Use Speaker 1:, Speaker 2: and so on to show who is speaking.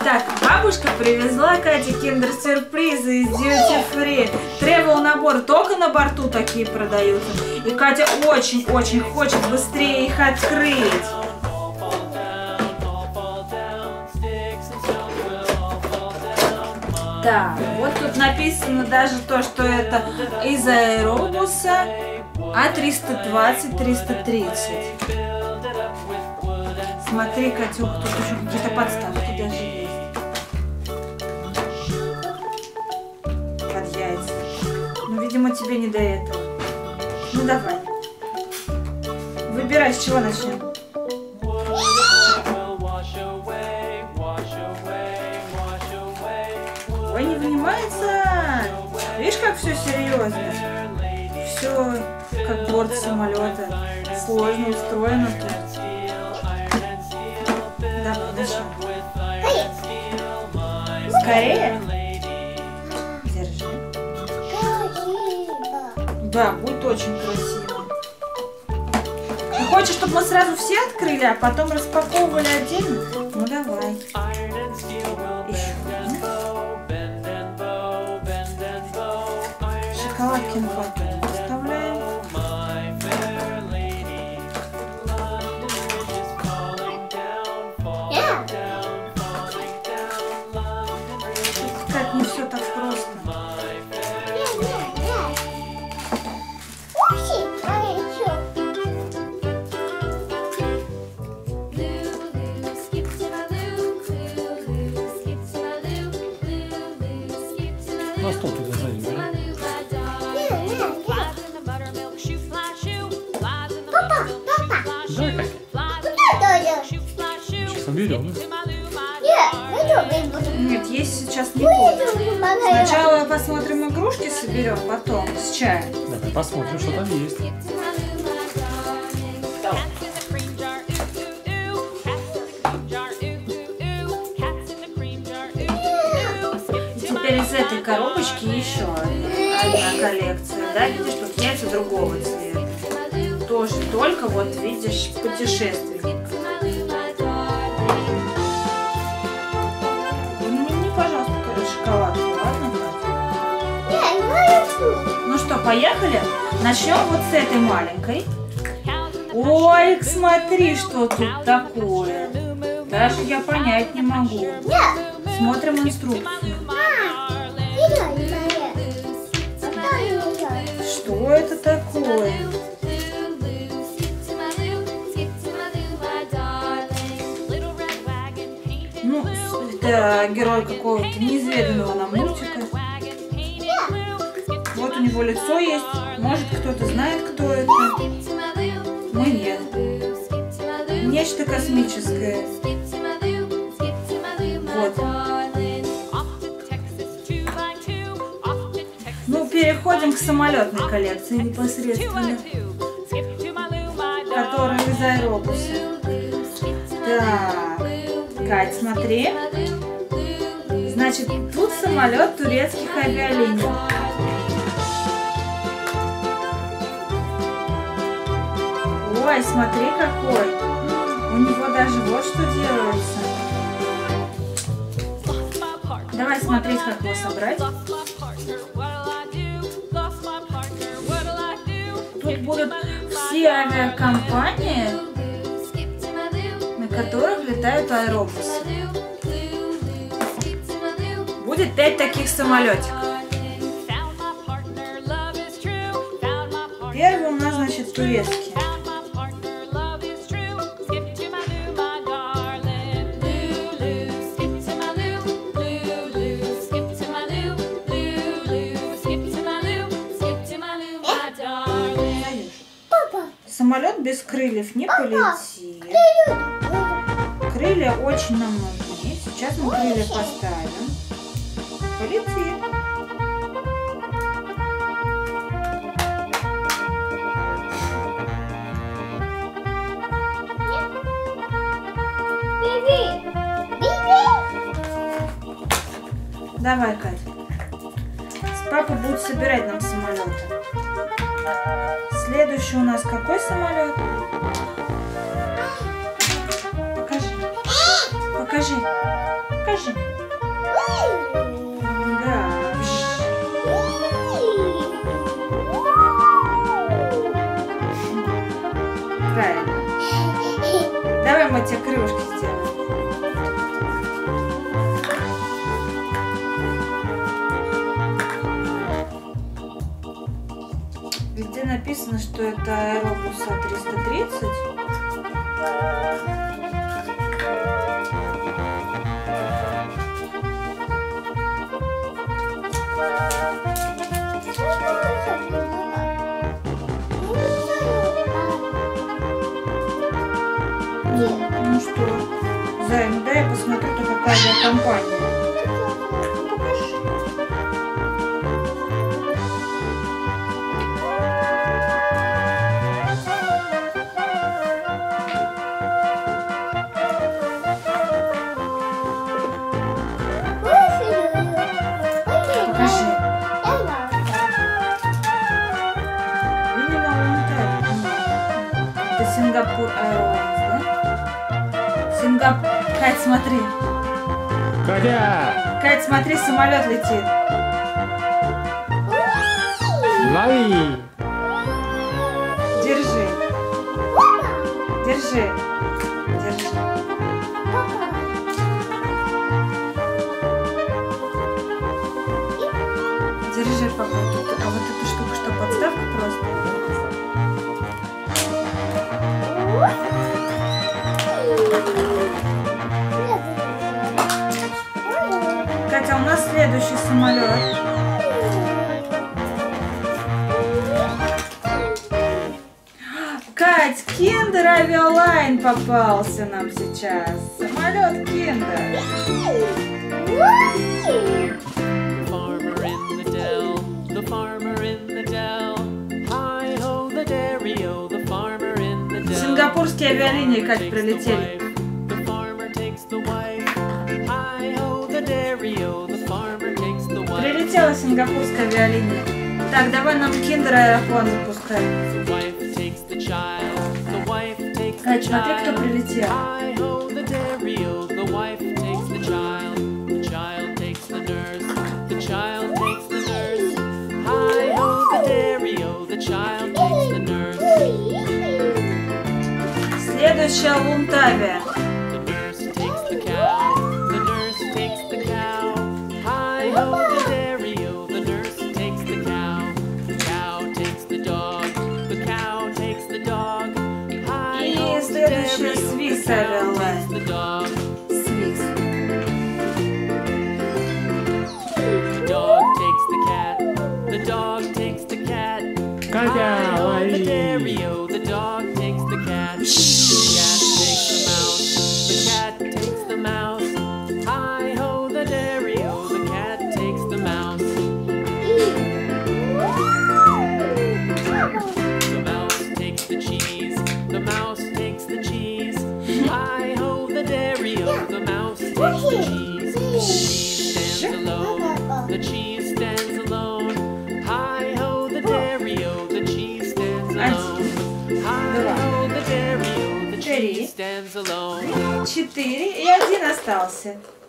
Speaker 1: Так, бабушка привезла Кате киндер-сюрпризы из Duty Free. Travel набор, только на борту такие продаются. И Катя очень-очень хочет быстрее их открыть. Так, вот тут написано даже то, что это из аэробуса А320-330. Смотри, Катюх, тут еще какие-то подставки даже есть. Под яйца. Ну, видимо, тебе не до этого. Ну, давай. Выбирай, с чего начнем. Ой, не вынимается. Видишь, как все серьезно? Все как борт самолета. Сложно устроено тут. Давай, начнем. Скорее? Держи. Да, будет очень красиво. Ты хочешь, чтобы мы сразу все открыли, а потом распаковывали отдельно? Ну давай. Еще. Шоколадки на потом поставляем. Как не все так просто.
Speaker 2: На стол туда сзади бери. Дай, Катя. Сейчас соберем.
Speaker 1: Нет, есть сейчас не буду. Сначала посмотрим игрушки, соберем, потом с чаем.
Speaker 2: Давай посмотрим, что там есть.
Speaker 1: Теперь из этой коробочки еще одна коллекция. Да, видишь, тут яйца другого цвета. Тоже только, вот видишь, путешественник. Не, пожалуйста, шоколадку, ладно, Катя? Ну что, поехали? Начнем вот с этой маленькой. Ой, смотри, что тут такое. Даже я понять не могу. Смотрим инструкцию. Что это такое? Ну, это герой какого-то неизведанного нам мультика. Вот у него лицо есть. Может, кто-то знает, кто это. Мы нет. Нечто космическое. Вот. Ну, переходим к самолетной коллекции непосредственно, которая из аэробуса. Так, Кать, смотри. Значит, тут самолет турецких авиалиний. Ой, смотри какой. У него даже вот что делается. Давай смотреть, как его собрать. Тут будут все авиакомпании, на которых летают аэробусы. Будет 5 таких самолетиков. Первый у нас, значит, турецкий. Самолет без крыльев не полетит. Крылья очень нам нужны. Сейчас мы крылья поставим. Полетит. Давай, Катя. Папа будет собирать нам самолеты. Следующий у нас какой самолет? Покажи. Покажи. покажи. Да. Правильно. Давай мы тебе крылышки сделаем. Везде написано, что это Аэробус А330. Ну что, Зай, ну дай я посмотрю, то какая авиакомпания. Покажи. Это Сингапур Airlines, да? Кать, смотри.
Speaker 2: Катя!
Speaker 1: Кать, смотри, самолет летит.
Speaker 2: Лови!
Speaker 1: Держи. Держи. Держи. Держи, папа. А вот эта штука что, подставка просто? Катя, у нас следующий самолет. Кать, Kinder Avialine попался нам сейчас. Самолет Kinder. Сингапурские авиалинии, Кать, прилетели. Прилетела сингапурская авиалиния. Так, давай нам Kinder аэроплан запускай. Кать, смотри, кто прилетел. Следующая Лунтавия. И следующая Swiss Airlines. Swiss.
Speaker 2: Катя, лови!
Speaker 3: The cheese stands alone. Hi ho, the dairy-o, the cheese stands alone. Hi ho, the dairy-o, the cheese stands alone.
Speaker 1: 4 и 1 остался.